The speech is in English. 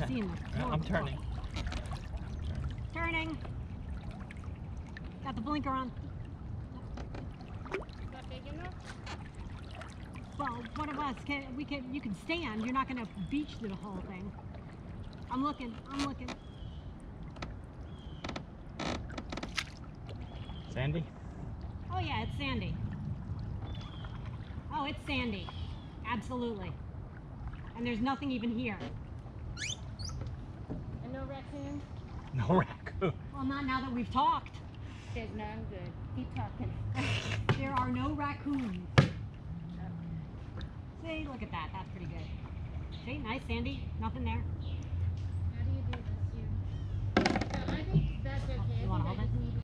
seeing the I'm turning. Turning. Got the blinker on. Is that big enough? Well, one of us you can stand. You're not gonna beach through the whole thing. I'm looking. Sandy? Oh yeah, it's sandy. Oh, it's sandy. Absolutely. And there's nothing even here. And no raccoons? No raccoon. Well, not now that we've talked. There's none. Good. Keep talking. There are no raccoons. See, look at that. That's pretty good. See, nice sandy. Nothing there. How do you do this? You. So I think that's okay. You I wanna think I hold it? just need